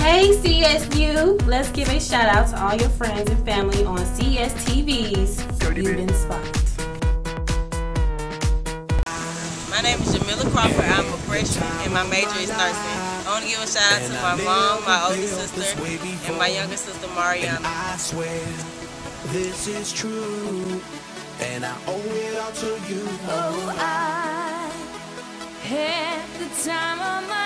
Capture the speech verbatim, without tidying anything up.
Hey C S U, let's give a shout out to all your friends and family on C S T V's You've Been Spotted. My name is Jamila Crawford. I'm a freshman and my major is nursing. I want to give a shout out to my mom, my older sister, and my younger sister Mariana. I swear this is true, and I owe it all to you. Oh, I had the time of my